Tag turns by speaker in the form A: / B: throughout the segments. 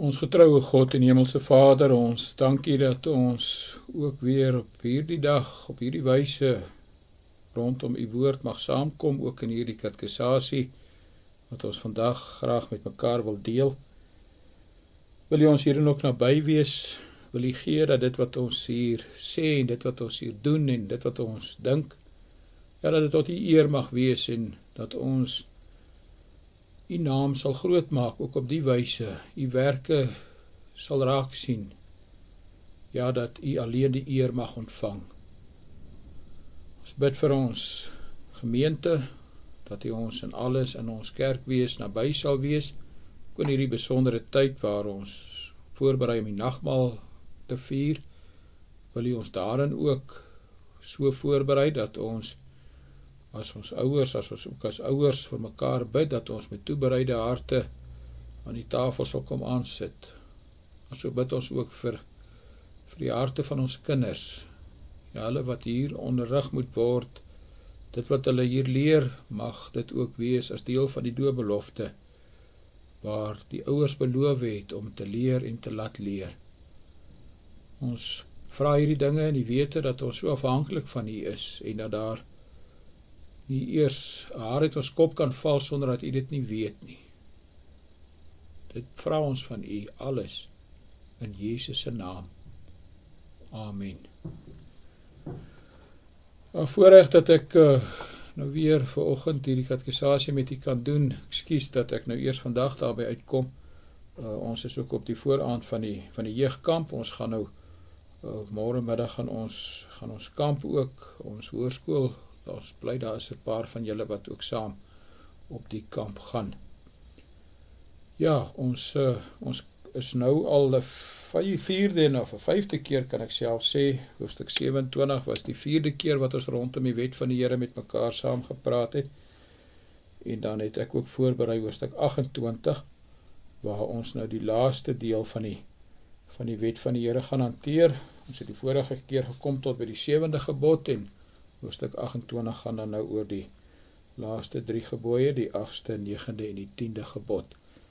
A: Ons getroue God en Hemelse Vader, ons dankie dat ons ook weer op hierdie dag, op hierdie wyse rondom U woord mag saamkom, ook in hierdie katekisasie, wat ons vandag graag met mekaar wil deel. Wil U ons hierin ook naby wees, wil U gee dat dit wat ons hier sê en dit wat ons hier doen en dit wat ons dink, ja, dat dit tot U eer mag wees en dat ons U naam sal groot maak, ook op die wyse, U werke sal raak sien, ja, dat U alleen die eer mag ontvang. Ons bid vir ons gemeente, dat U ons in alles in ons kerkwees naby sal wees, ook in hierdie besondere tyd waar ons voorberei om die nagmaal te vier, wil U ons daarin ook so voorberei, dat ons as ons ook as ouers vir mekaar bid, dat ons met toebereide harte aan die tafel sal kom aansit. En so bid ons ook vir die harte van ons kinders, ja, hulle wat hier onderrig moet word, dit wat hulle hier leer, mag dit ook wees as deel van die doopbelofte, waar die ouers beloof het om te leer en te laat leer. Ons vra hierdie dinge in die wete dat ons so afhanklik van U is, en dat daar nie eers 'n haar uit ons kop kan val sonder dat U dit nie weet nie. Dit vra ons van U alles in Jesus se naam. Amen. Voorreg dat ek nou weer vanoggend hierdie katekisasie met U kan doen. Ekskuus dat ek nou eers vandag daarby uitkom. Ons is ook op die vooraand van die jeugkamp. Ons gaan nou môre middag gaan ons kamp ook, ons hoërskool. Ons bly daar is 'n paar van julle wat ook saam op die kamp gaan. Ja, ons is nou al 'n vierde en of 'n vyfde keer kan ek self sê, hoofstuk 27 was die vierde keer wat ons rondom die wet van die Here met mekaar saam gepraat het. En dan het ek ook voorberei hoofstuk 28, waar ons nou die laaste deel van die wet van die Here gaan hanteer. Ons het die vorige keer gekom tot by die 7de gebod en hoofstuk 28 gaan dan nou oor die laaste 3 gebooie, die 8ste, 9de en die 10de gebod.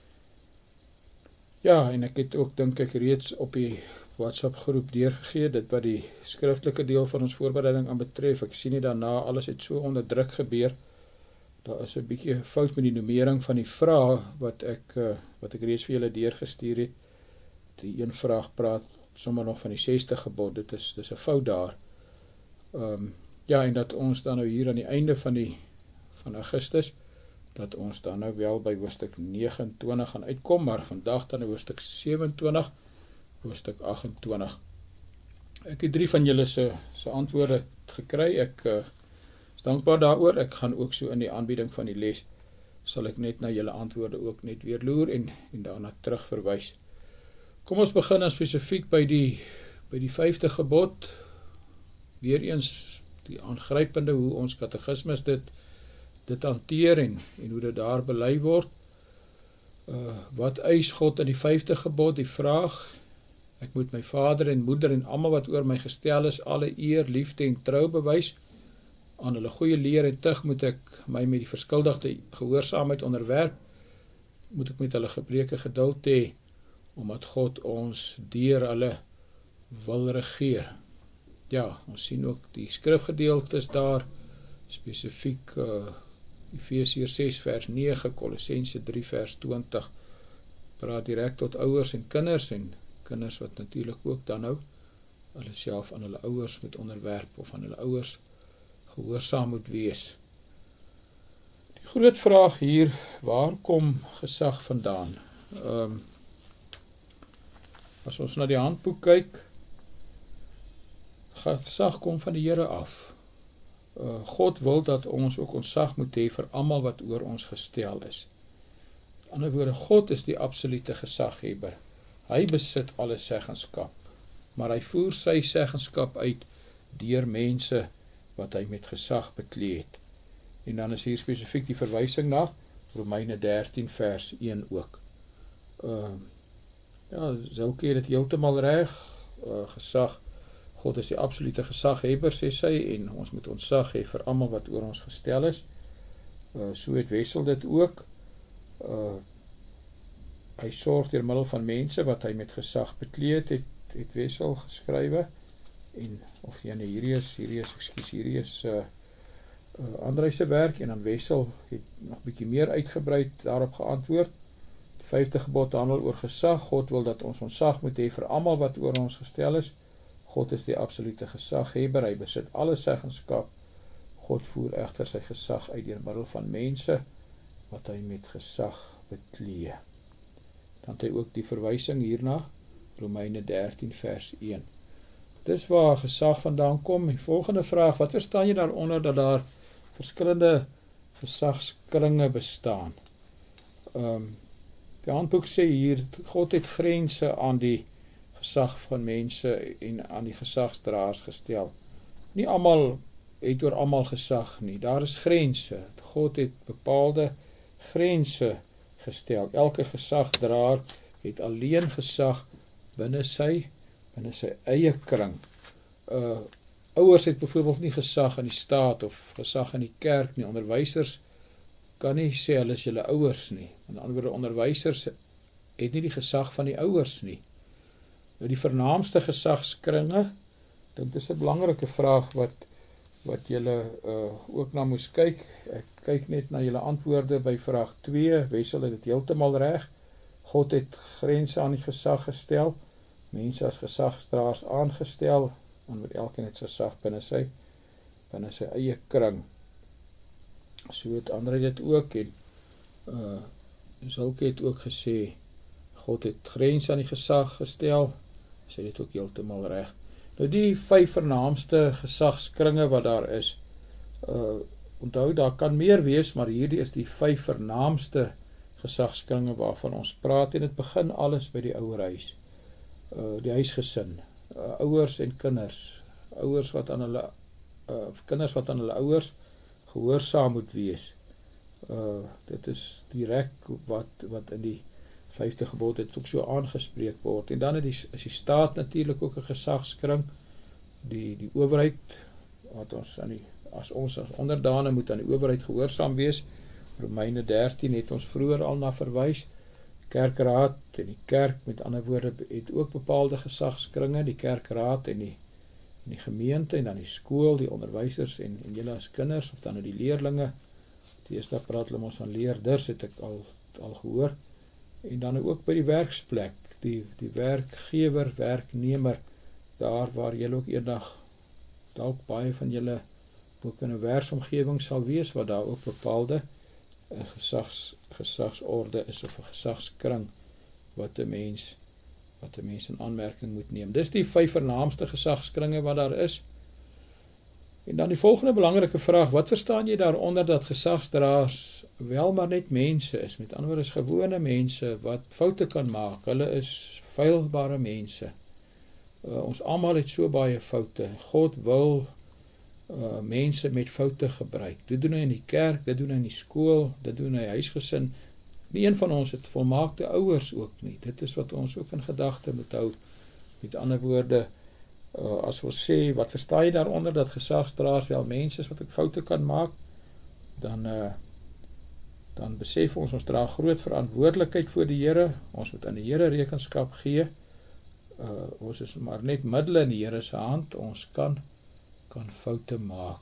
A: Ja, en ek het ook, dink ek, reeds op die WhatsApp groep deurgegee, dit wat die skriftelike deel van ons voorbereiding aan betref. Ek sien nie daarna, alles het so onder druk gebeur. Daar is 'n bietjie fout met die nummering van die vrae wat ek reeds vir julle deurgestuur het. Die een vraag praat sommer nog van die 6de gebod, dit is 'n fout daar. Ja, en dat ons dan nou hier aan die einde van Augustus, dat ons dan nou wel by hoofstuk 29 gaan uitkom, maar vandag dan hoofstuk 27, hoofstuk 28. Ek het 3 van julle se antwoorde gekry, ek is dankbaar daaroor. Ek gaan ook so in die aanbieding van die les, sal ek net na julle antwoorde ook net weer loer en daarna terug verwys. Kom ons begin dan spesifiek by die 5de gebod, weer eens die aangrypende hoe ons katekismes dit hanteer en hoe dit daar belei word. Wat eis God in die 5de gebod? Die vraag, ek moet my vader en moeder en almal wat oor my gestel is, alle eer, liefde en trou bewys. Aan hulle goeie leer en tug moet ek my met die verskuldigde gehoorsaamheid onderwerp. Moet ek met hulle gebreke geduld hê, omdat God ons deur hulle wil regeer. Ja, ons sien ook die skrifgedeeltes daar, spesifiek Efesiërs 6 vers 9, Kolossense 3 vers 20, praat direk tot ouers en kinders wat natuurlik ook dan nou hulle self aan hulle ouers moet onderwerp of aan hulle ouers gehoorsaam moet wees. Die groot vraag hier, waar kom gesag vandaan? As ons na die handboek kyk, gesag kom van die Here af. God wil dat ons ook ontzag moet hê vir almal wat oor ons gestel is. In ander woorde, God is die absolute gesaghebber. Hy besit alle seggenskap, maar hy voer sy seggenskap uit deur mense wat hy met gesag beklee het. En dan is hier spesifiek die verwysing na Romeine 13 vers 1 ook. Ja, Zilke het dit heeltemal reg, gesag, God is die absolute gesaghebber, sê sy, en ons moet ontzag hê vir almal wat oor ons gestel is. So het Wessel dit ook. hy sorg deur middel van mense wat hy met gesag bekleed het Wessel geskrywe, en of hierdie is Andrei se werk, en dan Wessel het nog bietjie meer uitgebrei daarop geantwoord. Die 5de gebod handel oor gesag. God wil dat ons ontzag moet hê vir almal wat oor ons gestel is. God is die absolute gesaghebber, hy besit alle seggenskap. God voer egter sy gesag uit deur middel van mense wat hy met gesag beklee. Dan het hy ook die verwysing hierna, Romeine 13 vers 1. Dis waar gesag vandaan kom. Die volgende vraag, wat verstaan jy daaronder dat daar verskillende gesagskringe bestaan? Die handboek sê hier, God het grense aan die gesag van mense en aan die gesagsdraers gestel. Nie almal het oor almal gesag nie, daar is grense. God het bepaalde grense gestel. Elke gesagsdraer het alleen gesag binne sy eie kring. Ouers het byvoorbeeld nie gesag in die staat of gesag in die kerk nie. Onderwysers kan nie sê hulle is julle ouers nie. Aan die ander woorde, onderwysers het nie die gesag van die ouers nie. Nou die vernaamste gesagskringe, dit is 'n belangrike vraag wat julle ook na moes kyk. Ek kyk net na julle antwoorde by vraag 2. Wessel het dit heeltemal reg. God het grense aan die gesag gestel, mense as gesagsdraers aangestel, en met elkeen het gesag binne sy eie kring. So het Andrei dit ook, en Zulke het ook gesê, God het grense aan die gesag gestel, sy het ook heeltemal reg. Nou die 5 vernaamste gesagskringe wat daar is, onthou, daar kan meer wees, maar hierdie is die 5 vernaamste gesagskringe waarvan ons praat, en het begin alles by die ouerhuis, die huisgesin, ouers en kinders, kinders wat aan hulle ouers gehoorsaam moet wees. Dit is direk wat in die 5de gebod het ook so aangespreek word. En dan is die staat natuurlik ook 'n gesagskring, die owerheid, wat ons as onderdane moet aan die owerheid gehoorsaam wees. Romeine 13 het ons vroeër al na verwys. Kerkraad en die kerk, met ander woorde, het ook bepaalde gesagskringe, die kerkraad en die gemeente, en dan die skool, die onderwysers en julle as kinders, of dan die leerlinge. Die eerste praat hulle ons van leerders, het ek al gehoor. En dan ook by die werksplek, die werkgewer, werknemer, daar waar julle ook eendag, dalk baie van julle ook in 'n werksomgewing sal wees, wat daar ook bepaalde gesagsorde is, of 'n gesagskring, wat 'n mens in aanmerking moet neem. Dis die 5 vernaamste gesagskringe wat daar is. En dan die volgende belangrike vraag, wat verstaan jy daaronder dat gesagsdraers wel maar net mense is, met ander woorde is gewone mense wat foute kan maak, hulle is feilbare mense. Ons almal het so baie foute. God wil mense met foute gebruik. Dit doen hy in die kerk, dit doen hy in die skool, dit doen hy in die huisgesin. Nie een van ons het volmaakte ouers ook nie. Dit is wat ons ook in gedagte moet hou. Met ander woorde, as ons sê, wat verstaan jy daaronder dat gesagsdraers wel mense is wat ook foute kan maak, dan besef ons dra groot verantwoordelikheid voor die Here. Ons moet aan die Here rekenskap gee. Ons is maar net middele in die Here se hand. Ons kan foute maak.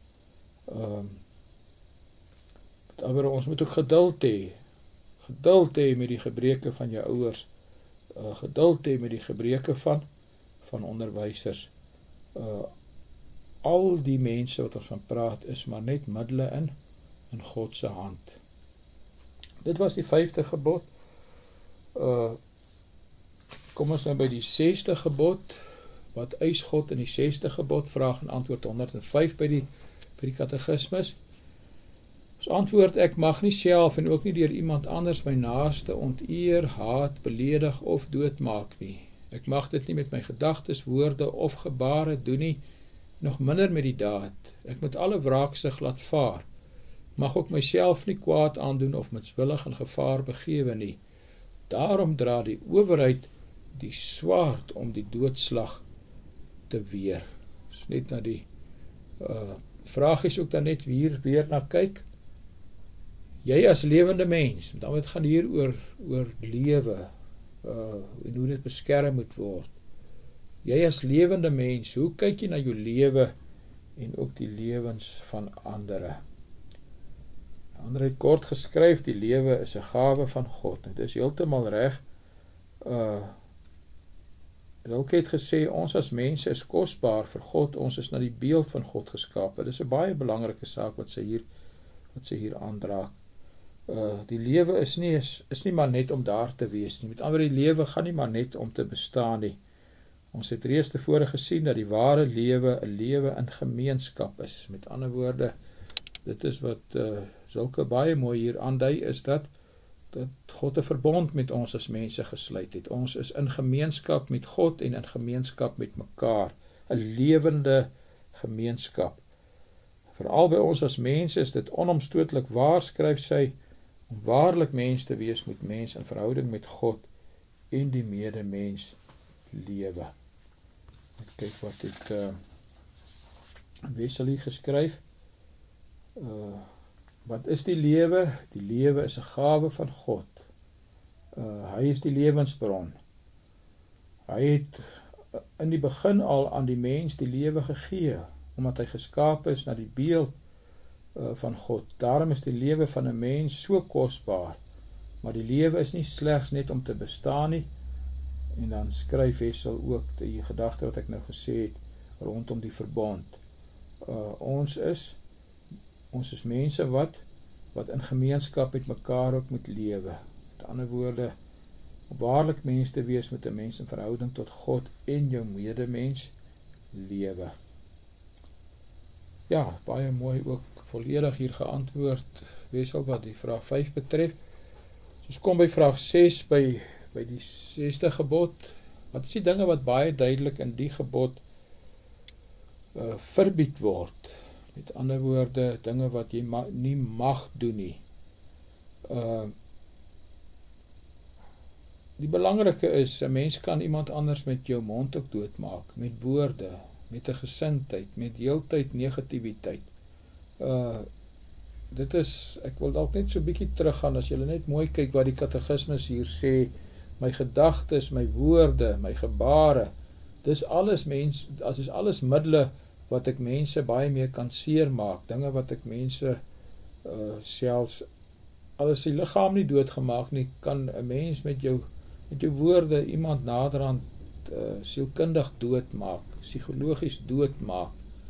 A: Ons moet ook geduld hê. Geduld hê met die gebreke van jou ouers. Geduld hê met die gebreke van onderwysers. Al die mense wat ons van praat is maar net middele in God se hand. Dit was die 5de gebod. Kom ons nou by die 6de gebod. Wat eis God in die 6de gebod? Vraag en antwoord 105 by die katekismus. Ons antwoord, ek mag nie self en ook nie deur iemand anders my naaste onteer, haat, beledig of doodmaak nie. Ek mag dit nie met my gedagtes, woorde of gebare doen nie, nog minder met die daad. Ek moet alle wraaksug laat vaar. Mag ook myself nie kwaad aandoen of mitswillig in gevaar begewe nie. Daarom dra die owerheid die swaard om die doodslag te weer. Dus net na die vraag is ook dan net weer na kyk. jy as lewende mens, dan het gaan hier oor lewe, en hoe dit beskerm moet word. Jy as lewende mens, hoe kyk jy na jou lewe en ook die lewens van andere? Ander het kort geskryf, die lewe is 'n gawe van God. Dit is heeltemal reg. Rilke het gesê, ons as mense is kosbaar vir God, ons is na die beeld van God geskape. Dit is 'n baie belangrike saak wat sy hier aandraak. Die lewe is nie maar net om daar te wees nie. Met ander woorde, die lewe gaan nie maar net om te bestaan nie. Ons het reeds tevore gesien dat die ware lewe 'n lewe in gemeenskap is. Met ander woorde, dit is wat sulke baie mooi hier aandui, is dat God 'n verbond met ons as mense gesluit het. Ons is in gemeenskap met God en in gemeenskap met mekaar. 'n lewende gemeenskap. Veral by ons as mense is dit onomstootlik waar, skryf sy, om waarlik mens te wees, moet mens in verhouding met God en die medemens lewe. Ek kyk wat het Wesley geskryf. Wat is die lewe? Die lewe is 'n gawe van God. Hy is die lewensbron. Hy het in die begin al aan die mens die lewe gegee, omdat hy geskape is na die beeld van God. Daarom is die lewe van 'n mens so kosbaar. Maar die lewe is nie slegs net om te bestaan nie. En dan skryf Wessel ook die gedagte wat ek nou gesê het rondom die verbond. Ons is mense wat in gemeenskap met mekaar ook moet lewe. Met ander woorde, om waarlik mens te wees, met 'n mens in verhouding tot God en jou medemens lewe. Ja, baie mooi ook volledig hier geantwoord, Wessel, wat die vraag 5 betref. Ons kom by vraag 6, by die 6de gebod. Wat is die dinge wat baie duidelik in die gebod verbied word? Met ander woorde, dinge wat jy nie mag doen nie. Die belangrike is, 'n mens kan iemand anders met jou mond ook doodmaak, met woorde, met 'n gesindheid, met heeltyd negativiteit. Dit is, ek wil dalk net so 'n bietjie teruggaan, as julle net mooi kyk wat die katekismes hier sê, my gedagtes, my woorde, my gebare, dis alles alles middele wat ek mense baie meer kan seermaak, dinge wat ek mense selfs, al is die liggaam nie doodgemaak nie, kan 'n mens met jou woorde iemand naderhand sielkundig doodmaak, psigologies doodmaak.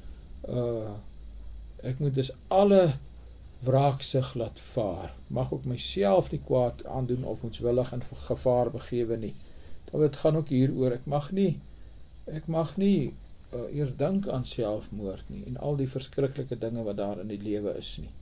A: Ek moet dus alle wraaksig laat vaar, mag ook myself nie kwaad aandoen of moetswillig in gevaar begewe nie. Dit gaan ook hier oor, ek mag nie eers dink aan selfmoord nie, en al die verskriklike dinge wat daar in die lewe is nie.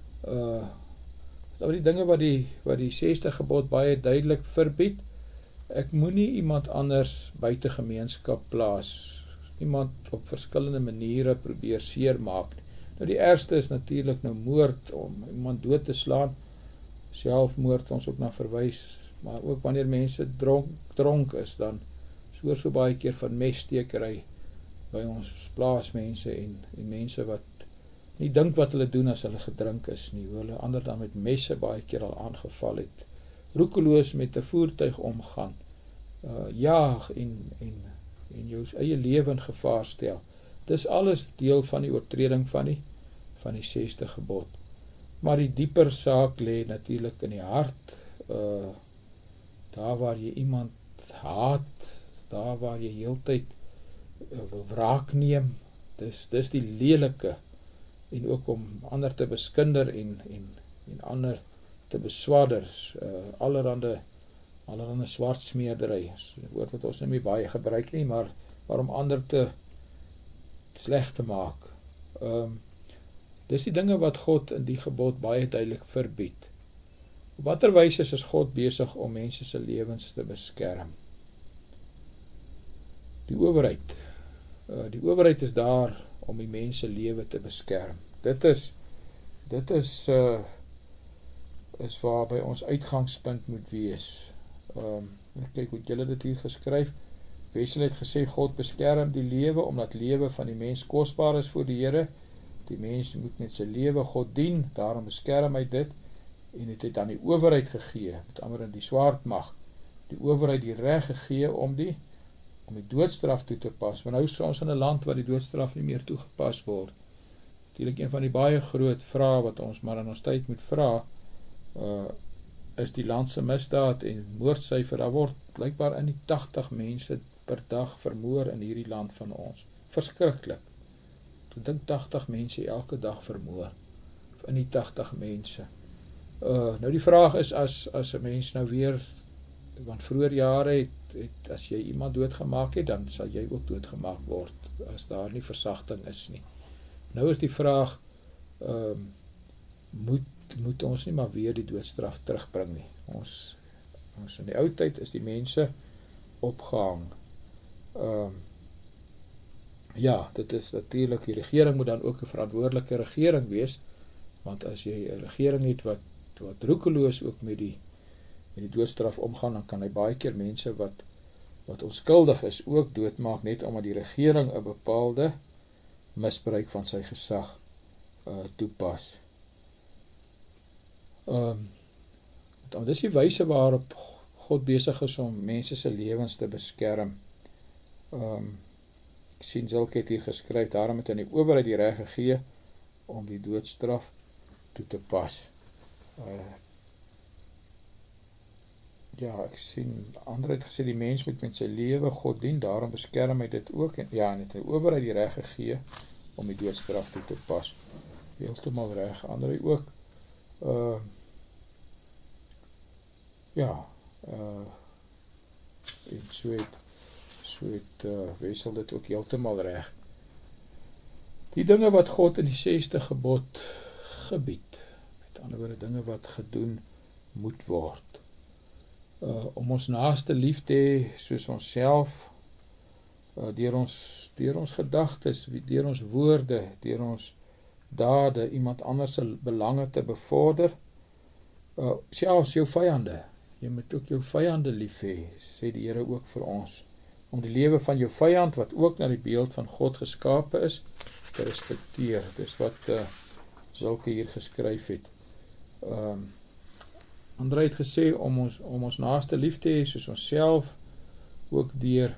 A: Die dinge wat die 6de gebod baie duidelik verbied, ek moenie iemand anders buite gemeenskap plaas, iemand op verskillende maniere probeer seermaak. Nou die ergste is natuurlik nou moord, om iemand dood te slaan, selfmoord ons ook na verwys, maar ook wanneer mense dronk is, dan hoor so baie keer van messtekery by ons plaasmense en mense wat nie dink wat hulle doen as hulle gedrink is nie, hoe hulle ander dan met messe baie keer al aangeval het, roekeloos met 'n voertuig omgaan, jaag en jou eie lewe in gevaar stel. Dis alles deel van die oortreding van die 6de gebod. Maar die dieper saak lê natuurlik in die hart, daar waar jy iemand haat, daar waar jy heeltyd wil wraak neem, dis die lelike, en ook om ander te beskinder en ander te beswadder, allerhande swartsmeerdery, die woord wat ons nie baie gebruik nie, maar om ander te sleg te maak. Dis die dinge wat God in die gebod baie duidelik verbied. Op watter wyse is God besig om mense se lewens te beskerm? Die owerheid is daar om die mense lewe te beskerm. Dit is waar by ons uitgangspunt moet wees. Kyk hoe julle dit hier geskryf. Wessel het gesê, God beskerm die lewe, omdat lewe van die mens kosbaar is voor die Here. Die mens moet met sy lewe God dien, daarom beskerm hy dit. en het aan die owerheid gegee, met ander in die swaardmag, die owerheid die reg gegee om die doodstraf toe te pas, want nou is ons in 'n land waar die doodstraf nie meer toegepas word. Natuurlik een van die baie groot vrae wat ons maar in ons tyd moet vra, is die land se misdaad en moordsyfer. Daar word blykbaar in die 80 mense per dag vermoor in hierdie land van ons. Verskriklik. Ek dink 80 mense elke dag vermoor, in die 80 mense. Nou die vraag is, as 'n mens nou weer, want vroeër jare as jy iemand doodgemaak het, dan sal jy ook doodgemaak word, as daar nie versagting is nie. Nou is die vraag, moet ons nie maar weer die doodstraf terugbring nie. Ons in die ou tyd is die mense opgehang. Ja, dit is natuurlik, die regering moet dan ook 'n verantwoordelike regering wees, want as jy 'n regering het wat roekeloos ook met die doodstraf omgaan, dan kan hy baie keer mense wat onskuldig is ook doodmaak, net omdat die regering 'n bepaalde misbruik van sy gesag toepas. Dis die wyse waarop God besig is om mense se lewens te beskerm. Ek sien Silke het hier geskryf, daarom het aan die owerheid die reg gegee om die doodstraf toe te pas. Ja, ek sien, ander het gesê, die mens moet met sy lewe God dien, daarom beskerm hy dit ook, en ja, en het die owerheid die reg gegee om die doodstraf toe te pas. Heeltemal reg, ander ook, en so het Wessel dit ook heeltemal reg. Die dinge wat God in die 6de gebod gebied, met ander woorde dinge wat gedoen moet word, om ons naaste lief te hê soos onsself, deur ons gedagtes, deur ons woorde, deur ons dade, iemand anders se belange te bevorder, selfs jou vyande. Jy moet ook jou vyande lief hê, sê die Here ook vir ons, om die lewe van jou vyand, wat ook na die beeld van God geskape is, te respekteer. Dis wat Silke hier geskryf het. Andre het gesê, om ons naaste lief te hê, soos onsself, ook deur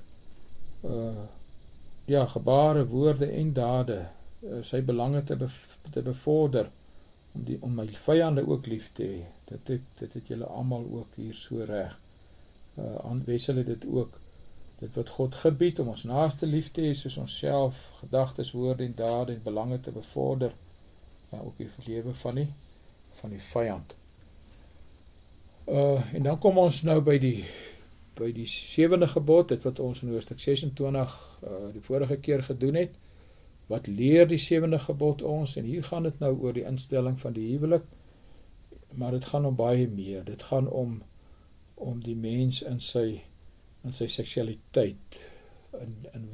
A: gebare, woorde en dade, sy belange te bevorder, om my vyande ook lief te hê. Dit het julle almal ook hier so reg. Wessel het dit ook, dit wat God gebied, om ons naaste lief te hê, soos onsself, gedagtes, woorde en dade en belange te bevorder, ook die lewe van die vyand. En dan kom ons nou by die 7de gebod, dit wat ons in hoofstuk 26 die vorige keer gedoen het. Wat leer die 7de gebod ons? En hier gaan dit nou oor die instelling van die huwelik, maar dit gaan om baie meer. Dit gaan om die mens in sy seksualiteit, en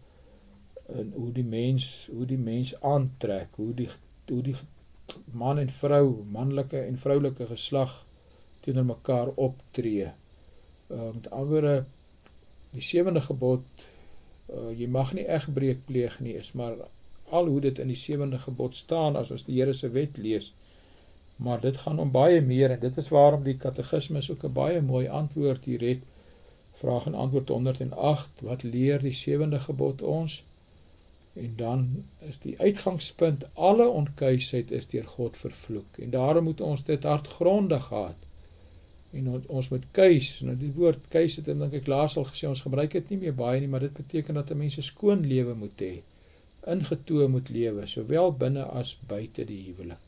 A: hoe die mens aantrek, hoe die man en vrou, manlike en vroulike geslag teenoor mekaar optree. Met andere, die 7de gebod, jy mag nie egbreek pleeg nie, is maar al hoe dit in die 7de gebod staan, as ons die Here se wet lees. Maar dit gaan om baie meer, en dit is waarom die katekismus ook 'n baie mooi antwoord hier het. Vraag en antwoord 108, wat leer die 7de gebod ons? En dan is die uitgangspunt, alle onkuisheid is deur God vervloek, en daarom moet ons dit hardgrondig gehad. En ons moet kuis, nou die woord kuis het, en dink ek laas al gesê, ons gebruik dit nie meer baie nie, maar dit beteken dat 'n mens 'n skoon lewe moet hê, ingetoe moet lewe, sowel binne as buite die huwelik.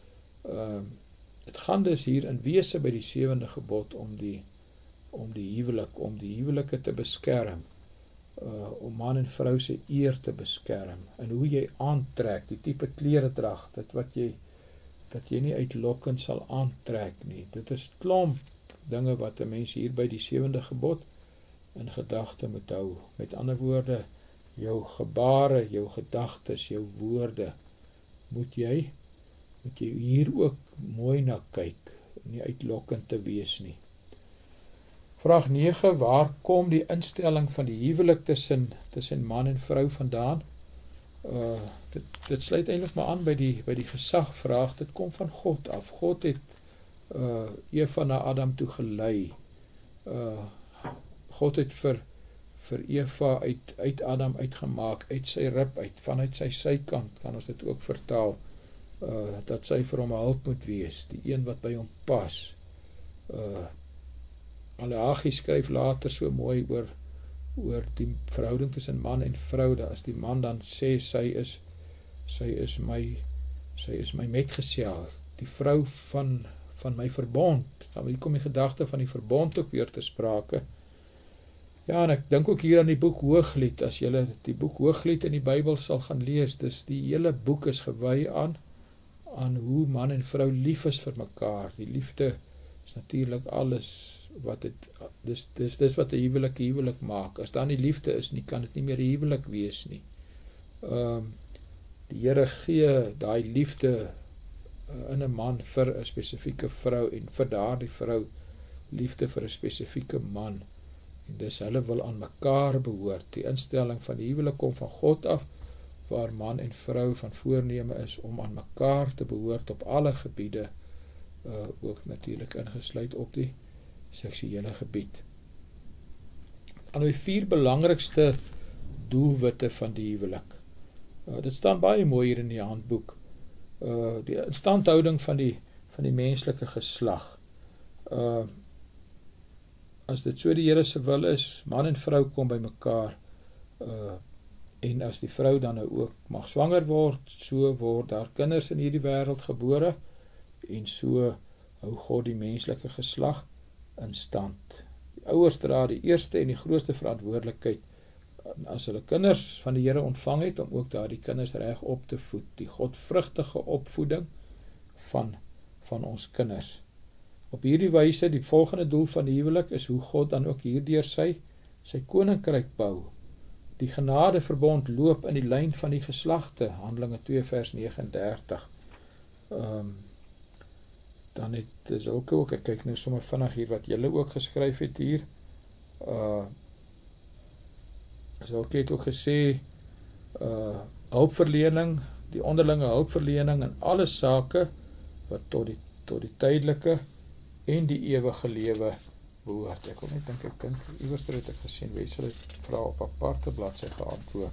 A: Dit gaan dus hier in wese by die 7de gebod om die huwelike te beskerm, om man en vrou se eer te beskerm, en hoe jy aantrek, die tipe kleredrag, dat jy nie uitlokkend sal aantrek nie. Dit is klomp dinge wat 'n mens hier by die 7de gebod in gedagte moet hou. Met ander woorde, jou gebare, jou gedagtes, jou woorde, moet jy hier ook mooi na kyk, nie uitlokkend te wees nie. Vraag 9, waar kom die instelling van die huwelik tussen man en vrou vandaan? Dit sluit eintlik maar aan by die gesagvraag. Dit kom van God af. God het Eva na Adam toe gelei. God het vir Eva uit Adam uitgemaak, uit sy rib uit, vanuit sy sykant, kan ons dit ook vertaal, dat sy vir hom 'n hulp moet wees, die een wat by hom pas. Maleagi skryf later so mooi oor die verhouding tussen man en vrou, dat as die man dan sê, sy is my metgesel, die vrou van my verbond. Nou, hier kom die gedagte van die verbond ook weer te sprake. Ja, en ek dink ook hier aan die boek Hooglied, as julle die boek Hooglied in die Bybel sal gaan lees, dis die hele boek is gewy aan hoe man en vrou lief is vir mekaar. Die liefde is natuurlik alles wat dis wat 'n huwelik maak. As daar nie liefde is nie, kan dit nie meer 'n huwelik wees nie. Die Here gee daai liefde in 'n man vir 'n spesifieke vrou, en vir daardie vrou liefde vir 'n spesifieke man. En dis hulle wil aan mekaar behoort. Die instelling van die huwelik kom van God af, waar man en vrou van voorneme is om aan mekaar te behoort op alle gebiede, ook natuurlik ingesluit op die seksuele gebied. Aan die 4 belangrikste doelwitte van die huwelik. Dit staan baie mooi hier in die handboek. Die instandhouding van die menslike geslag. As dit so die Here se wil is, man en vrou kom by mekaar, en as die vrou dan nou ook mag swanger word, so word daar kinders in hierdie wêreld gebore, en so hou God die menslike geslag in stand. Die ouers dra die eerste en die grootste verantwoordelikheid as hulle kinders van die Here ontvang het, om ook daardie kinders reg op te voed, die godvrugtige opvoeding van ons kinders. Op hierdie wyse, die volgende doel van die huwelik is hoe God dan ook hierdeur sy koninkryk bou. Die genadeverbond loop in die lyn van die geslagte, Handelinge 2 vers 39. Dan het Zulke ook, ek kyk nou sommer vinnig hier wat julle ook geskryf het hier. Zulke het ook gesê, hulpverlening, die onderlinge hulpverlening in alle sake wat tot die tydelike en die ewige lewe behoort. Ek kom net dink, ek dink iewers het ek gesien, Wessel het vra op aparte bladsy geantwoord.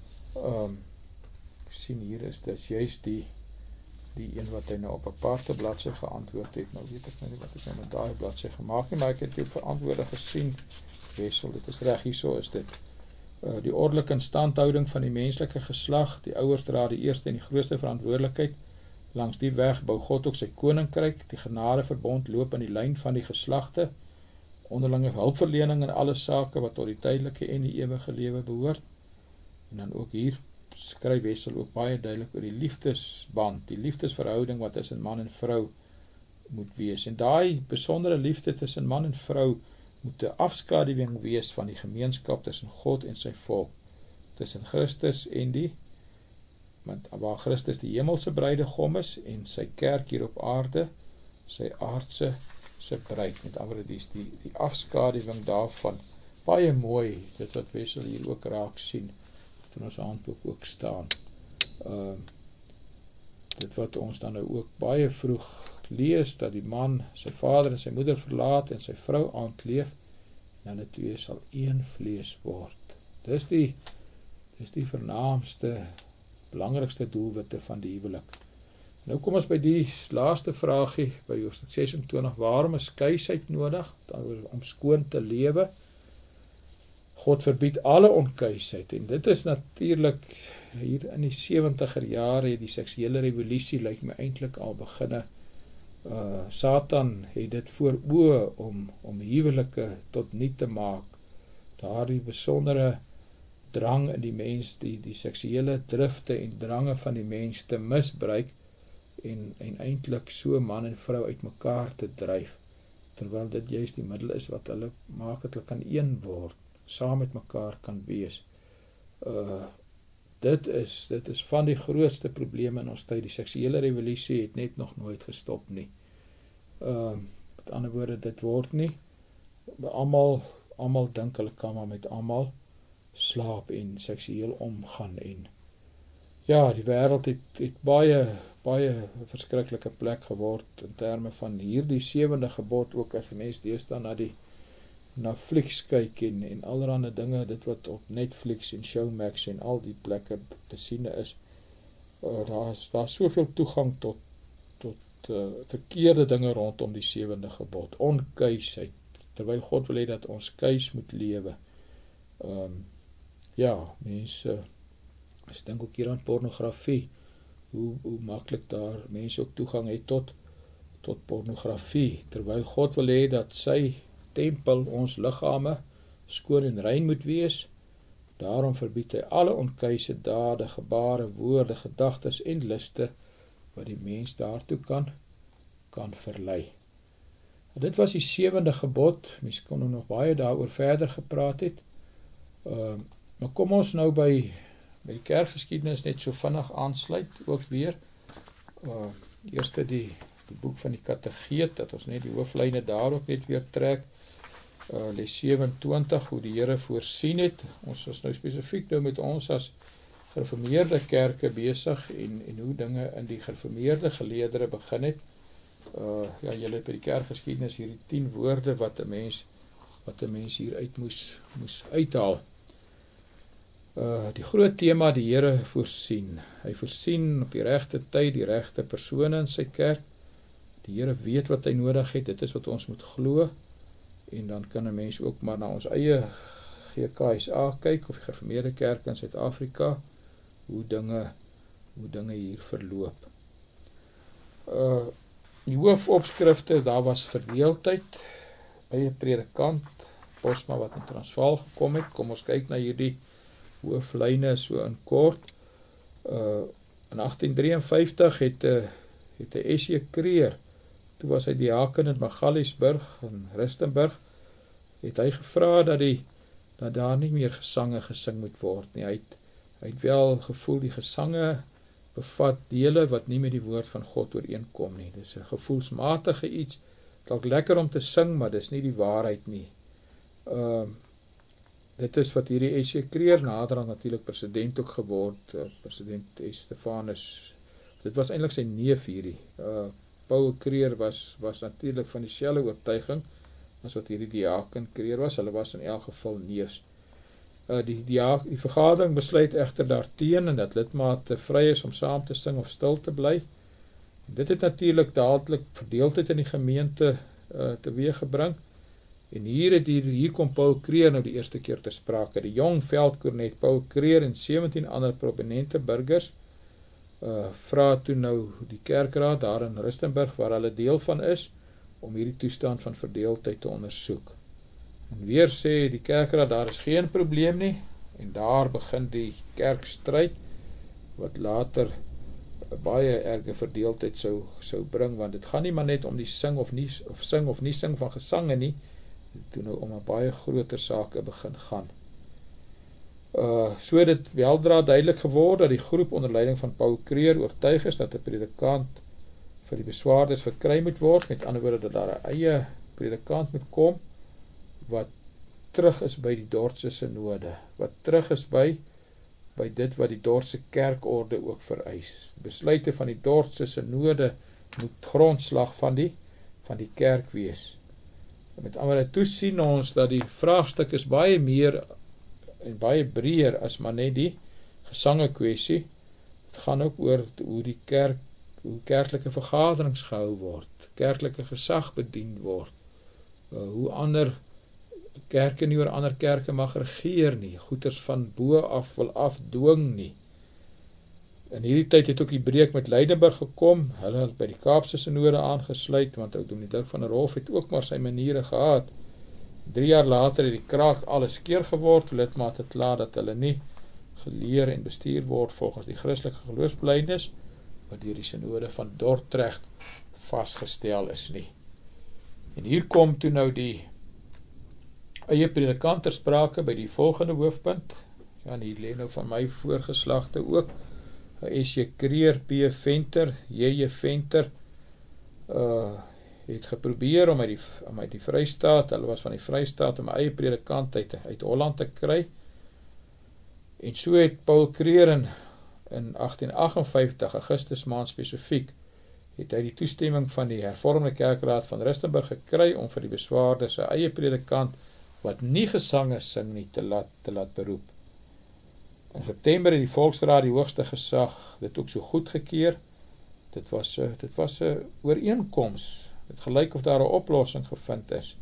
A: Ek sien hier is dit juist die een wat hy nou op aparte bladsy geantwoord het. Nou weet ek nou nie wat ek nou met daai bladsy gemaak het, maar ek het jou verantwoorde gesien, Wessel, dit is reg, hierso is dit. Die ordelike instandhouding van die menslike geslag, die ouers dra die eerste en die grootste verantwoordelikheid. Langs die weg bou God ook sy koninkryk, die genadeverbond loop in die lyn van die geslagte, onderlinge hulpverlening in alle sake wat tot die tydelike en die ewige lewe behoort. En dan ook hier skryf Wessel ook baie duidelik oor die liefdesband, die liefdesverhouding wat tussen man en vrou moet wees. En daai besondere liefde tussen man en vrou moet 'n afskaduwing wees van die gemeenskap tussen God en sy volk, tussen Christus en waar Christus die hemelse bruidegom is en sy kerk hier op aarde, sy aardse bruid. Met ander woorde, die afskaduwing daarvan, baie mooi, dit wat Wessel hier ook raak sien, in ons handboek ook staan. Dit wat ons dan nou ook baie vroeg lees, dat die man sy vader en sy moeder verlaat en sy vrou aankleef, en hulle twee sal een vlees word. Dis die vernaamste, belangrikste doelwitte van die huwelik. Nou kom ons by die laaste vraagie, by hoofstuk 26, waarom is kuisheid nodig, om skoon te lewe? God verbied alle onkuisheid, en dit is natuurlik, hier in die 70er jare, het die seksuele revolusie, lyk my eintlik al beginne. Satan het dit voor oë om huwelike tot niet te maak, daardie besondere drang in die mens, die seksuele drifte en drange van die mens te misbruik, en eintlik so man en vrou uit mekaar te dryf, terwyl dit juist die middel is wat hulle maak, dat hulle kan een word, saam met mekaar kan wees. Dit is van die grootste probleme in ons tyd. Die seksuele revolusie het net nog nooit gestop nie. Met ander woorde, dit word nie, almal dink hulle kan maar met almal slaap en seksueel omgaan, en ja, die wêreld het baie verskriklike plek geword in terme van hierdie 7de gebod, ook as die mens deesdae na Flix kyk en allerhande dinge, dit wat op Netflix en Showmax en al die plekke te sien is, daar soveel toegang tot verkeerde dinge rondom die 7de gebod, onkuisheid, terwyl God wil hê dat ons kuis moet lewe. Mense, ek dink ook hier aan pornografie, hoe maklik daar mense ook toegang het tot pornografie, terwyl God wil hê dat sy tempel, ons liggame, skoon en rein moet wees. Daarom verbied hy alle onkuise dade, gebare, woorde, gedagtes en liste wat die mens daartoe kan verlei. En dit was die 7de gebod. Mens kon nog baie daaroor verder gepraat het. Maar kom ons nou by die kerkgeskiedenis net so vinnig aansluit, ook weer. Eerste die boek van die Kategeet, dat ons net die hooflyne daar ook net weer trek. Les 27, hoe die Here voorsien het. Ons is nou spesifiek nou met ons as gereformeerde kerke besig en hoe dinge in die gereformeerde geleedere begin het. Julle het by die kerkgeskiedenis hierdie 10 woorde wat 'n mens hieruit moes uithaal. Die groot tema, die Here voorsien. Hy voorsien op die regte tyd, die regte persone in sy kerk. Die Here weet wat hy nodig het, dit is wat ons moet glo. En dan kan 'n mens ook maar na ons eie GKSA kyk, of die gereformeerde kerk in Suid-Afrika, hoe dinge hier verloop. Die hoofopskrifte, daar was verdeeldheid, by 'n predikant, Posma wat in Transvaal gekom het. Kom ons kyk na hierdie hooflyne so in kort. In 1853 het 'n S.J. Kreer, toe was hy diaken in Magaliesburg en Rustenburg, het hy gevra dat daar nie meer gesange gesing moet word nie. Hy het wel gevoel die gesange bevat dele wat nie met die woord van God ooreenkom nie. Dis 'n gevoelsmatige iets, dalk lekker om te sing, maar dis nie die waarheid nie. Dit is wat hierdie S.J. Kreer, naderhand natuurlik president ook geword, president Stefanus. Dit was eintlik sy neef hierdie. Paul Kreer was natuurlik van dieselfde oortuiging as wat hierdie diaken Kreer was. Hulle was in elk geval neefs. Die vergadering besluit egter daarteen en dat lidmate vry is om saam te sing of stil te bly. Dit het natuurlik dadelik verdeeldheid in die gemeente teweeggebring. En hier kom Paul Kreer nou die eerste keer te sprake. Die jong veldkornet Paul Kreer en 17 ander prominente burgers vra toe nou die kerkraad daar in Rustenburg, waar hulle deel van is, om hierdie toestand van verdeeldheid te ondersoek. En weer sê die kerkraad, daar is geen probleem nie, en daar begin die kerkstryd, wat later baie erge verdeeldheid sou bring, want dit gaan nie maar net om die sing of nie sing van gesange nie, toe nou om 'n baie groter sake begin gaan. So het dit weldra duidelik geword dat die groep onder leiding van Paul Kreer oortuig is dat 'n predikant vir die beswaardes verkry moet word, met ander woorde dat daar 'n eie predikant moet kom, wat terug is by die Dordtse synode, wat terug is by dit wat die Dordtse kerkorde ook vereis. Besluite van die Dordtse synode moet grondslag van die kerk wees. Met ander woorde, toe sien ons dat die vraagstuk is baie meer en baie breër as maar net die gesange kwessie. Het gaan ook oor hoe kerklike vergaderings gehou word, kerklike gesag bedien word, hoe ander kerke nie oor ander kerke mag regeer nie, goeders van bo af wil afdwing nie. In hierdie tyd het ook die breek met Leidenburg gekom, hulle het by die Kaapse synode aangesluit, want ook Dominee Dirk van der Hof het ook maar sy maniere gehad. 3 jaar later het die kraak alles keer geword, lidmate klaar dat hulle nie geleer en bestuur word volgens die Christelike geloofsbelijdenis, wat deur die synode van Dordrecht vasgestel is nie. En hier kom toe nou die eie predikant ter sprake by die volgende hoofpunt. Ja, en hier lê nou van my voorgeslagte ook, S.J. Kreer, P. Venter, J.J. Venter, het geprobeer om uit die Vrystaat, hulle was van die Vrystaat, om eie predikant uit Holland te kry. En so het Paul Kreer in in 1858, Augustus maand spesifiek, het hy die toestemming van die hervormde kerkraad van Rustenburg gekry om vir die beswaarde sy eie predikant, wat nie gesange sing nie, te laat beroep. In September het die Volksraad die hoogste gesag dit ook so goedgekeur. Dit was 'n ooreenkoms. Het gelyk of daar 'n oplossing gevind is.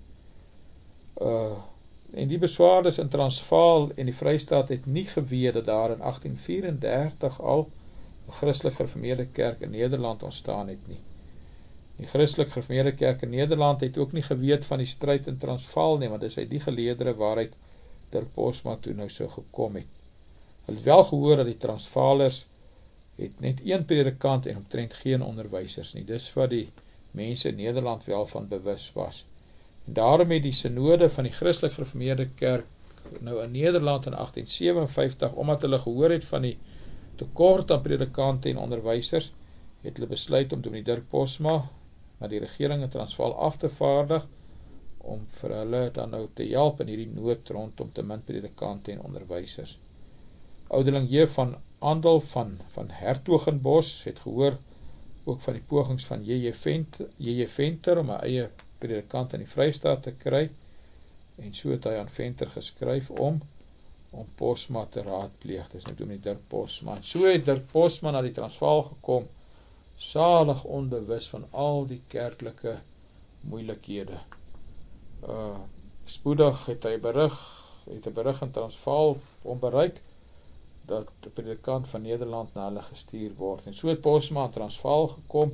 A: En die beswaardes in Transvaal en die Vrystaat het nie geweet dat daar in 1834 al 'n Christelik Gereformeerde Kerk in Nederland ontstaan het nie. Die Christelik Gereformeerde Kerk in Nederland het ook nie geweet van die stryd in Transvaal nie, want dit is uit die geleedere waaruit Dirk Posma toe nou so gekom het. Hulle het wel gehoor dat die Transvaalers het net een predikant en omtrent geen onderwysers nie. Dis wat die mense in Nederland wel van bewus was. En daarom het die synode van die Christelik Gereformeerde Kerk nou in Nederland in 1857, omdat hulle gehoor het van die tekort aan predikante en onderwysers, het hulle besluit om Dominee Dirk Posma na die regering in Transvaal af te vaardig, om vir hulle dan nou te help in hierdie nood rondom te min predikante en onderwysers. Ouderling J. van Andel van Hertogenbos het gehoor ook van die pogings van J.J. Venter om 'n eie predikant in die Vrystaat te kry, en so het hy aan Venter geskryf om Posma te raadpleeg. Dis nou Dominee Dirk Posma. En so het Dirk Posma na die Transvaal gekom, salig onbewus van al die kerklike moeilikhede. Spoedig het hy 'n berig in Transvaal bereik, dat die predikant van Nederland na hulle gestuur word. En so het Posma in Transvaal gekom.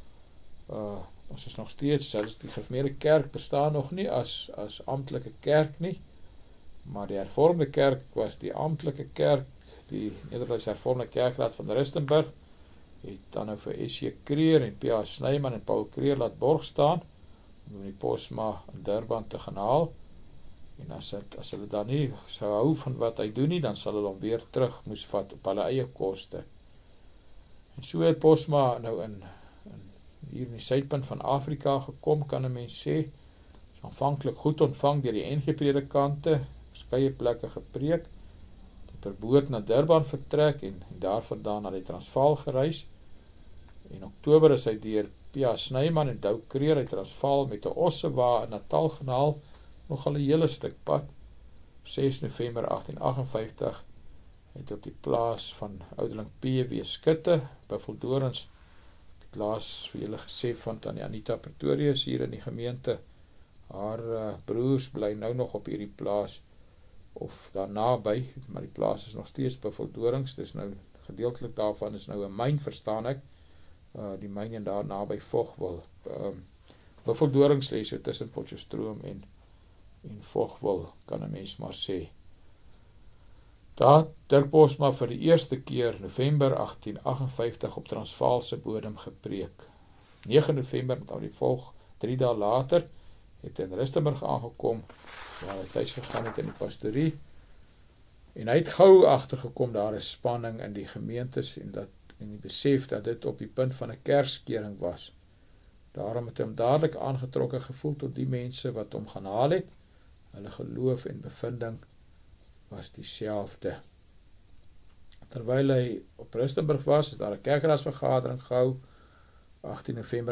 A: Ons is nog steeds, selfs die Gereformeerde Kerk bestaan nog nie as amptelike kerk nie, maar die hervormde kerk was die amptelike kerk. Die Nederlandse Hervormde Kerkraad van Rustenburg het dan nou vir S.J. Kreer en P.A. Snyman en Paul Kreer laat borg staan, om die Posma in Durban te gaan haal. En as hulle dan nie sou hou van wat hy doen nie, dan sal hulle hom weer terug moes vat op hulle eie koste. En so het Posma nou hier in die suidpunt van Afrika gekom, kan 'n mens sê. Is aanvanklik goed ontvang deur die NG-predikante, verskeie plekke gepreek, het per boot na Durban vertrek en daarvandaan na die Transvaal gereis. In Oktober is hy deur P.A. Snyman en Dou Kreer uit Transvaal met 'n ossewa in Natal gehaal, nogal 'n hele stuk pad. 6 November 1858 het op die plaas van ouderling P.W. Skutte, Buffeldorens, ek het laas vir julle gesê van Tannie Anita Pretorius hier in die gemeente, haar broers bly nou nog op hierdie plaas, of daar naby, maar die plaas is nog steeds Buffeldorens, dis nou, gedeeltelik daarvan is nou 'n myn, verstaan ek, die myn en daar naby Vogwil. Buffeldorens lê so tussen Potchefstroom en Vogwil, kan 'n mens maar sê. Daar het Dirk Posma vir die eerste keer November 1858 op Transvaalse bodem gepreek. 9 November, met al die volg, 3 dae later, het hy in Rustenburg aangekom, waar hy tuis gegaan het in die pastorie, en hy het gou agtergekom, daar is spanning in die gemeentes, en die besef dat dit op die punt van 'n kerskering was. Daarom het hy hom dadelik aangetrokke gevoel tot die mense wat hom gaan haal het. Hulle geloof en bevinding was dieselfde. Terwyl hy op Rustenburg was, is daar 'n kerkraadsvergadering gehou. 18 November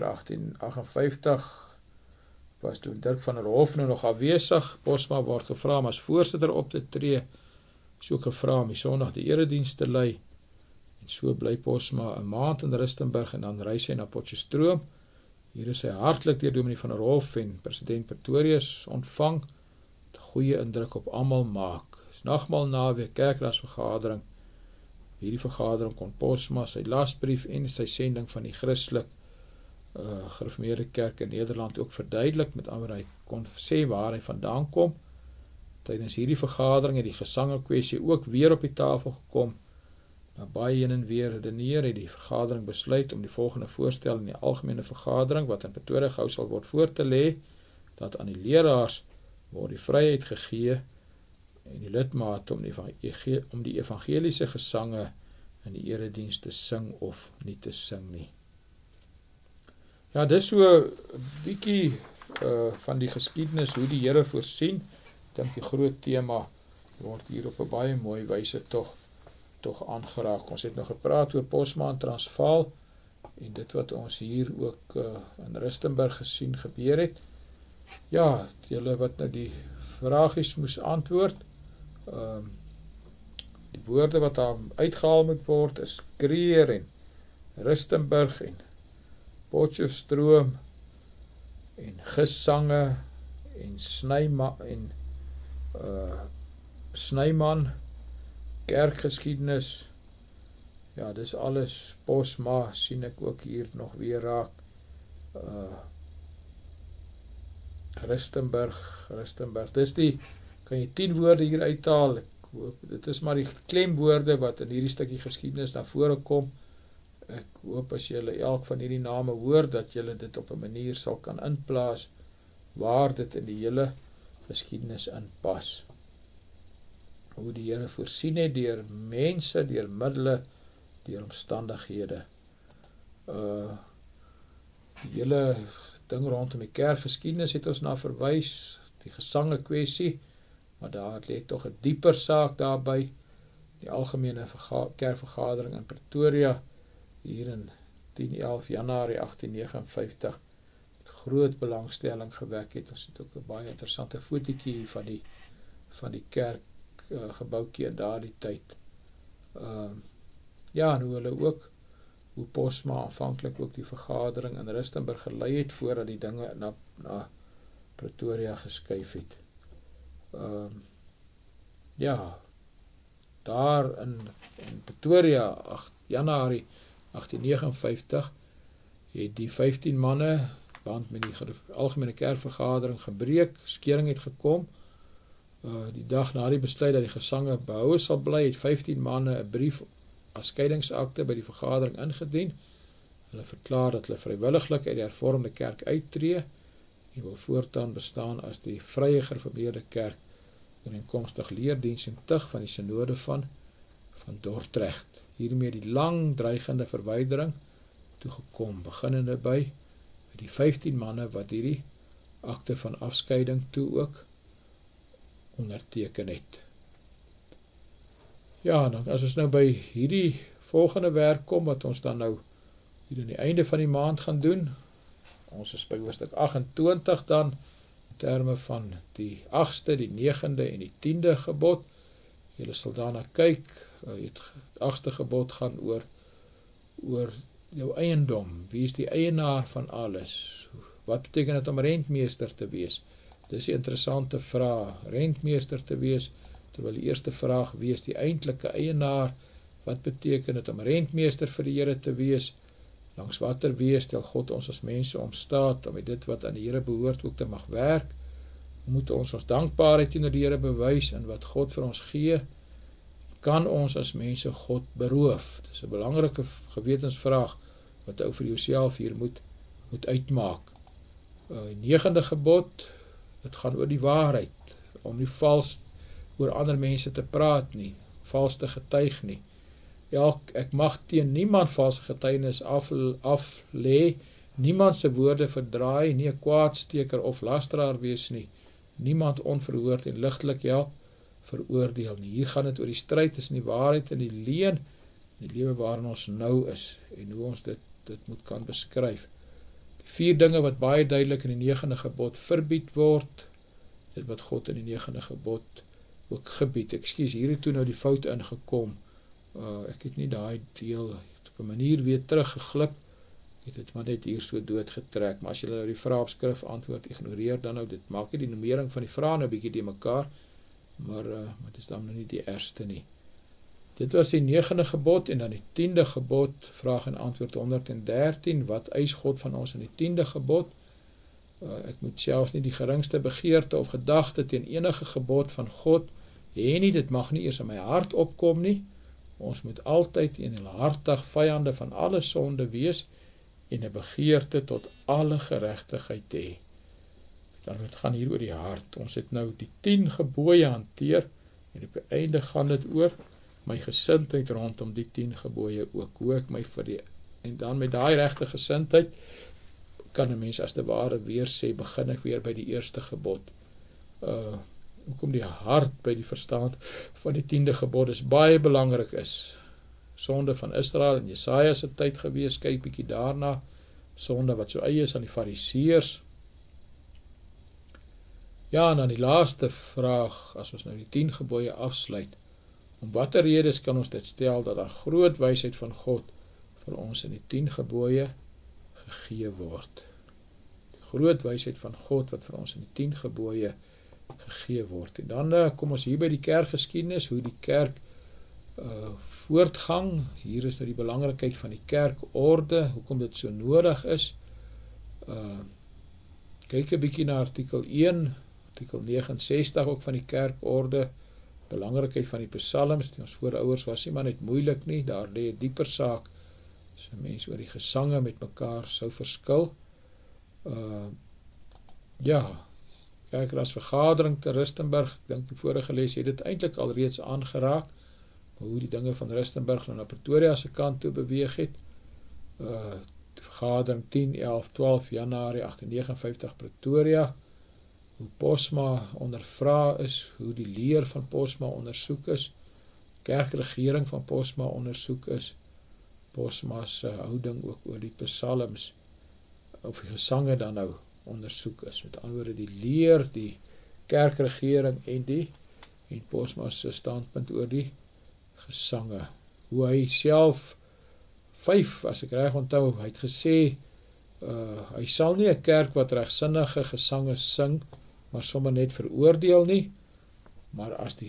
A: 1858 was toen Dirk van der Hof nou nog afwesig. Posma word gevra om as voorsitter op te tree. Is ook gevra om die Sondag die erediens te lei. En so bly Posma 'n maand in Rustenburg en dan reis hy na Potchefstroom. Hier is hy hartlik deur Dominee van der Hof en president Pretorius ontvang. Goeie indruk op almal maak. Nagmaal naweek kerkraadsvergadering. Hierdie vergadering kon Posma sy lasbrief en sy sending van die Christelik Gereformeerde Kerk in Nederland ook verduidelik, met ander hy kon sê waar hy vandaan kom. Tydens hierdie vergadering het die gesangekwessie ook weer op die tafel gekom. Na baie heen en weer redeneer het die vergadering besluit om die volgende voorstel in die algemene vergadering, wat in Pretoria gehou sal word, voor te lê, dat aan die leraars word die vryheid gegee en die lidmate om die evangeliese gesange in die erediens te sing of nie te sing nie. Ja, dis so 'n bietjie van die geskiedenis, hoe die Here voorsien. Ek dink die groot tema word hier op 'n baie mooi wyse tog toch aangeraak. Ons het nog gepraat oor Posma in Transvaal, en dit wat ons hier ook in Rustenburg gesien gebeur het. Ja, julle wat nou die vragies moes antwoord, die woorde wat daar uitgehaal moet word is Kreer en Rustenburg en Potchefstroom en Gesange en Snyman, kerkgeskiedenis. Ja, dis alles. Posma sien ek ook hier nog weer raak. Rustenburg, dis die, kan jy 10 woorde hier uithaal. Ek hoop, dit is maar die klemwoorde wat in hierdie stukkie geskiedenis na vore kom. Ek hoop as julle elk van hierdie name hoor, dat julle dit op 'n manier sal kan inplaas, waar dit in die hele geskiedenis inpas. Hoe die Here voorsien het deur mense, deur middele, deur omstandighede. Die hele ding rondom die kerkgeskiedenis het ons na verwys, die gesange kwessie, maar daar lê tog 'n dieper saak daarby. Die algemene kerkvergadering in Pretoria, hier in 10-11 Januarie 1859, groot belangstelling gewek het. Ons het ook 'n baie interessante fotootjie hier van die kerkgebouetjie in daardie tyd. Ja, en hoe hulle ook, hoe Posma aanvanklik ook die vergadering in Rustenburg gelei het, voordat die dinge na Pretoria geskuif het. Ja, daar in Pretoria, 8 Januarie 1859, het die 15 manne, band met die algemene kerkvergadering gebreek, skering het gekom. Die dag na die besluit dat die gesange behou sal bly, het 15 manne 'n brief as skeidingsakte by die vergadering ingedien. Hulle verklaar dat hulle vrywilliglik uit die hervormde kerk uittreë en wil voortaan bestaan as die vrye gereformeerde kerk, ooreenkomstig leerdiens en tug van die synode van Dordrecht. Hiermee die lang dreigende verwydering toegekom, beginnende by die 15 manne wat hierdie akte van afskeiding toe ook onderteken het. Ja, dan as ons nou by hierdie volgende werk kom, wat ons dan nou hier aan die einde van die maand gaan doen, ons is by hoofstuk 28 dan, in terme van die 8ste, die 9de en die 10de gebod. Julle sal daarna kyk, het 8ste gebod gaan oor jou eiendom, wie is die eienaar van alles, wat beteken dit om rentmeester te wees? Dis die interessante vraag, rentmeester te wees, terwyl die eerste vraag, wie is die eintlike eienaar, wat beteken dit om rentmeester vir die Here te wees, langs watter weë stel God ons as mense om staat, om dit wat aan die Here behoort ook te mag werk, moet ons dankbaarheid teenoor die Here bewys, en wat God vir ons gee, kan ons as mense God beroof. Dit is 'n belangrike gewetensvraag, wat ou vir jouself hier moet uitmaak. Die 9de gebod, dit gaan oor die waarheid, om nie vals oor ander mense te praat nie, vals te getuig nie. Ek mag teen niemand valse getuienis aflê, niemand se woorde verdraai, nie 'n kwaadsteker of lasteraar wees nie, niemand onverhoord en ligtelik help veroordeel nie. Hier gaan dit oor die stryd tussen die waarheid en die leuen, die lewe waarin ons nou is, en hoe ons dit moet kan beskryf. Die 4 dinge wat baie duidelik in die 9de gebod verbied word, dit wat God in die 9de gebod ook gebied. Ekskuus, hier het toe nou die fout ingekom. Ek het nie daai deel op 'n manier weer teruggeglip, ek het dit maar net hier so doodgetrek, maar as jy nou die vraag op skrif antwoord ignoreer, dan nou, dit maak nie die nummering van die vrae nou 'n bietjie die mekaar, maar dit is dan nou nie die ergste nie. Dit was die 9de gebod, en dan die 10de gebod, vraag en antwoord 113, wat eis God van ons in die 10de gebod? Ek moet selfs nie die geringste begeerte of gedagte teen enige gebod van God hê nie, dit mag nie eers in my hart opkom nie. Ons moet altyd enelhartig vyande van alle sonde wees en 'n begeerte tot alle geregtigheid hê. Dan het gaan hier oor die hart. Ons het nou die 10 gebooie hanteer, en op die einde gaan dit oor my gesindheid rondom die 10 gebooie ook, hoe ek my en dan met daai regte gesindheid kan 'n mens as te ware weer sê, begin ek weer by die eerste gebod. hoekom die hart by die verstaan van die 10de gebod is baie belangrik is. Sonde van Israel in Jesaja se tyd gewees, kyk bietjie daarna, sonde wat so eie is aan die fariseërs. Ja, en dan die laaste vraag, as ons nou die 10 gebooie afsluit, om watter redes kan ons dit stel, dat daar groot wysheid van God vir ons in die 10 gebooie gegee word. Die groot wysheid van God wat vir ons in die 10 gebooie gegee word. En dan kom ons hier by die kerkgeskiedenis, hoe die kerk voortgang. Hier is nou die belangrikheid van die kerkorde, hoekom dit so nodig is. Kyk 'n bietjie na artikel 1, artikel 69 ook van die kerkorde, belangrikheid van die psalms. Ons voorouers was nie maar net moeilik nie, daar lê 'n dieper saak, so mense oor die gesange met mekaar sou verskil. Kerkraadsvergadering te Rustenburg, ek dink die vorige les het dit eintlik al reeds aangeraak, hoe die dinge van Rustenburg na Pretoria se kant toe beweeg het. Vergadering 10, 11, 12 Januarie 1859 Pretoria, hoe Posma ondervra is, hoe die leer van Posma ondersoek is, kerkregering van Posma ondersoek is, Posma se houding ook oor die psalms, of die gesange dan nou ondersoek is. Met ander woorde die leer, die kerkregering en Posma se standpunt oor die gesange. Hoe hy self 5, as ek reg onthou, hy het gesê, hy sal nie 'n kerk wat regsinnige gesange sing, maar sommer net veroordeel nie, maar die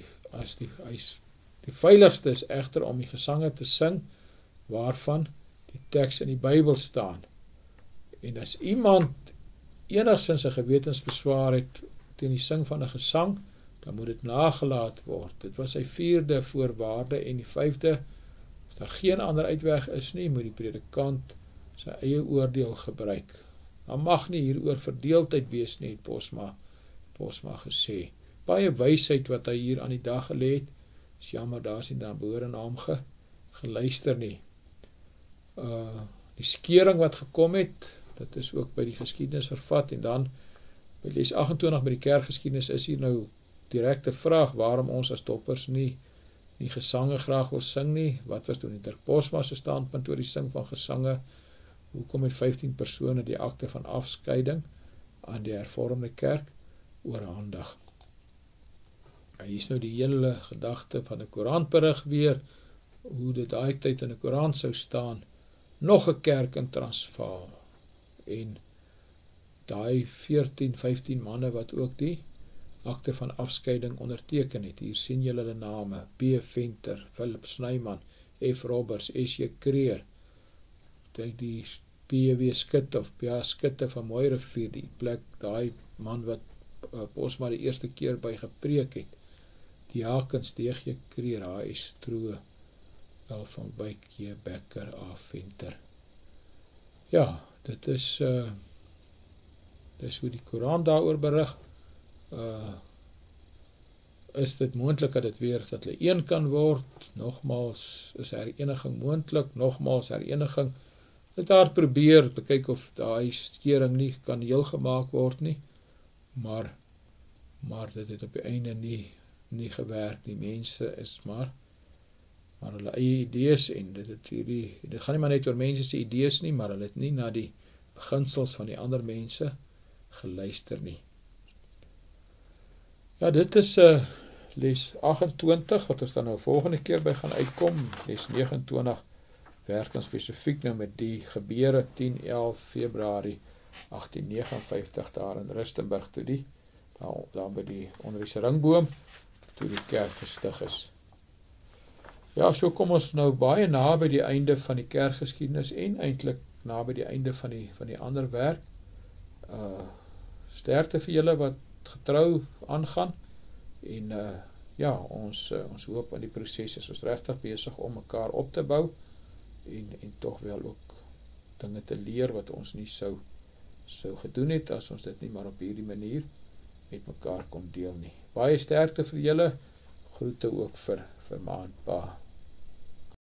A: veiligste is egter om die gesange te sing, waarvan die teks in die Bybel staan. En as iemand enigsins 'n gewetensbeswaar het teen die sing van 'n gesang, dan moet dit nagelaat word. Dit was sy 4de voorwaarde, en die 5de, as daar geen ander uitweg is nie, moet die predikant sy eie oordeel gebruik. Dan mag nie hieroor verdeeldheid wees nie, het Posma gesê. Baie wysheid wat hy hier aan die dag gelê het, is jammer, daar is nie dan behore na hom geluister nie. Die skering wat gekom het, dit is ook by die geskiedenis vervat, en dan by les 28 by die kerkgeskiedenis is hier nou direkte vraag, waarom ons as doppers nie gesange graag wil sing nie, wat was toen die Posma se standpunt oor die sing van gesange, hoekom het 15 persone die akte van afskeiding aan die hervormde kerk oorhandig. Hier is nou die hele gedagte van 'n koerantberig weer, hoe dit daai tyd in 'n koerant sou staan, nog 'n kerk in Transvaal, en daai 14, 15 manne wat ook die akte van afskeiding onderteken het. Hier sien julle hulle name, P. Venter, Philip Snyman, F. Roberts, S.J. Kreer, die P.W. Skutte of P.A. Skutte van Mooirivier, die plek, daai man wat Posma die eerste keer by gepreek het, die Hakens, D.G. Kreer, H.S. Stroe, L. van Wyk, J. Becker, A. Venter. Ja, dit is hoe die Koran daaroor berig. Is dit moontlik dat hulle een kan word? Nogmaals, is hereniging moontlik? Nogmaals, hereniging. Het daar probeer te kyk of daai skering nie kan heel gemaak word nie, maar dit het op die einde nie gewerk. Die mense is maar hulle eie idees, en dit gaan nie maar net oor mense se idees nie, maar hulle het nie na die beginsels van die ander mense geluister nie. Ja, dit is les 28, wat ons dan nou volgende keer by gaan uitkom. Les 29 werk dan spesifiek nou met die gebeure 10-11 Februarie 1859 daar in Rustenburg, toe daar by die onder die ringboom, toe die kerk gestig is. Ja, so kom ons nou baie na by die einde van die kerkgeskiedenis, en eintlik na by die einde van die ander werk. Sterkte vir julle wat getrou aangaan, en ons hoop in die proses is ons regtig besig om mekaar op te bou, en tog wel ook dinge te leer wat ons nie sou gedoen het, as ons dit nie maar op hierdie manier met mekaar kon deel nie. Baie sterkte vir julle, groete ook vir ma en pa.